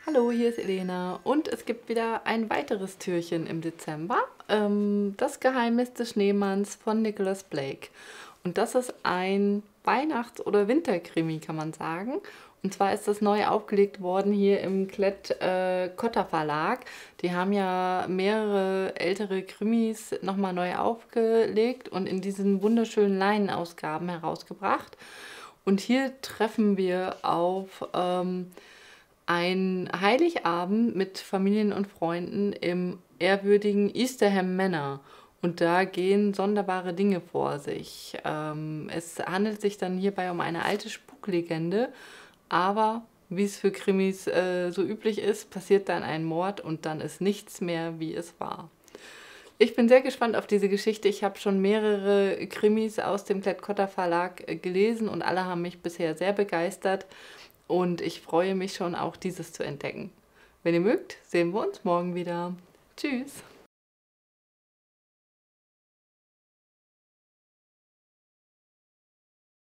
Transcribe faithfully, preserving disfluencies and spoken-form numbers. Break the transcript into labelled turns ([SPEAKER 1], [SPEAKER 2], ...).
[SPEAKER 1] Hallo, hier ist Elena und es gibt wieder ein weiteres Türchen im Dezember. Ähm, das Geheimnis des Schneemanns von Nicholas Blake. Und das ist ein Weihnachts- oder Winterkrimi, kann man sagen. Und zwar ist das neu aufgelegt worden hier im Klett-Cotta Verlag. Die haben ja mehrere ältere Krimis nochmal neu aufgelegt und in diesen wunderschönen Leinenausgaben herausgebracht. Und hier treffen wir auf ähm, ein Heiligabend mit Familien und Freunden im ehrwürdigen Easterham Manor. Und da gehen sonderbare Dinge vor sich. Ähm, es handelt sich dann hierbei um eine alte Spuklegende, aber wie es für Krimis äh, so üblich ist, passiert dann ein Mord und dann ist nichts mehr, wie es war. Ich bin sehr gespannt auf diese Geschichte. Ich habe schon mehrere Krimis aus dem Klett-Cotta Verlag äh, gelesen und alle haben mich bisher sehr begeistert. Und ich freue mich schon, auch dieses zu entdecken. Wenn ihr mögt, sehen wir uns morgen wieder. Tschüss!